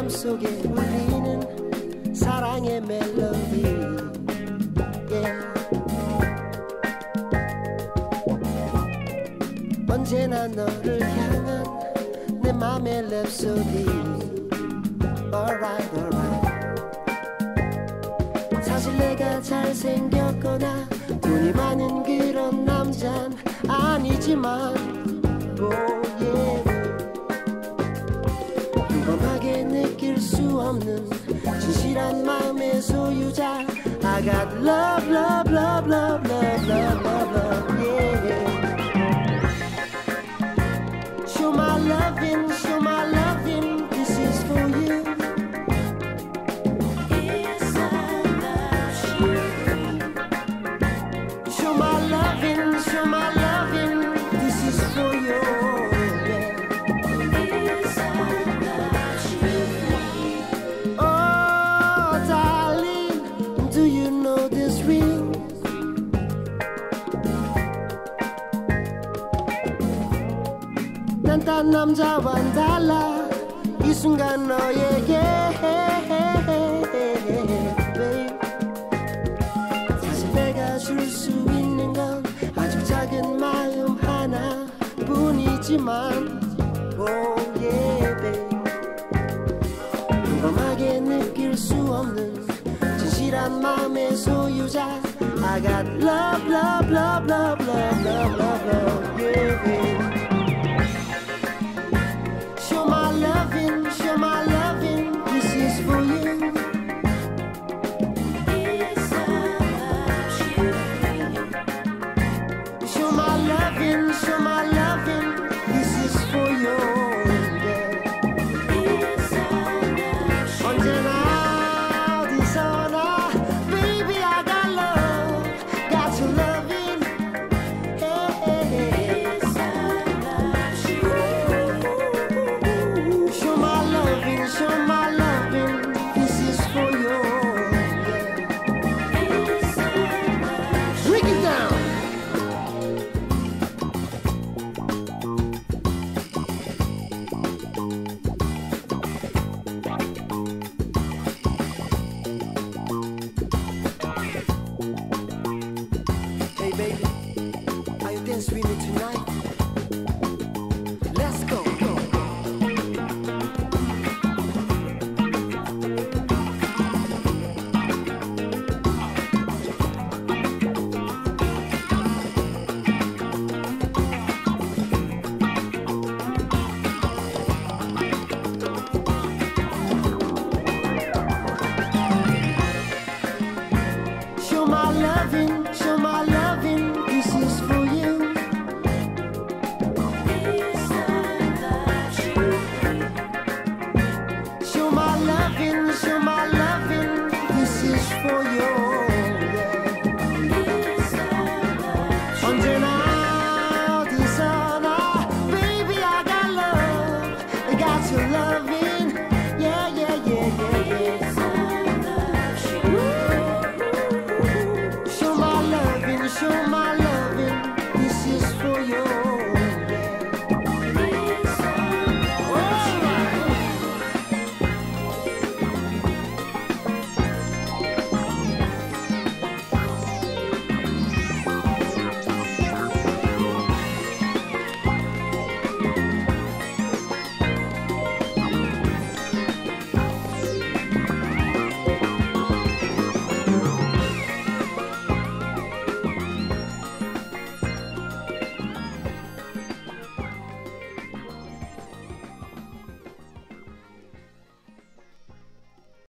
속에 울리는 사랑의 멜로디 yeah. 언제나 너를 향한 내 맘의 랩소디 Alright alright 사실 내가 잘생겼거나 돈이 많은 그런 남잔 아니지만 oh yeah 평범하게 느낄 수 없는 진실한 마음의 소유자 I got love, love, love, love, love, love, love, love, yeah Show my loving, this is for you It's a love sharing Show my loving, this is for you 난 딴 남자와는 달라 이 순간 너에게 사실 내가 줄 수 있는 건 아주 작은 마음 하나뿐이지만 oh yeah babe 평범하게 느낄 수 없는 진실한 마음의 소유자 I got love, love, love, love, love, love, love, love yeah babe Show my loving, this is for you It's a love sharing Show my loving, this is for you yeah. It's a love sharing 언제나 어디서나 Baby I got love, got your loving hey, hey, hey. It's a love sharing Show my loving, this is for you yeah. It's a love Break it down Hey baby, are you dancing with me tonight? Let's go, go. Show my loving,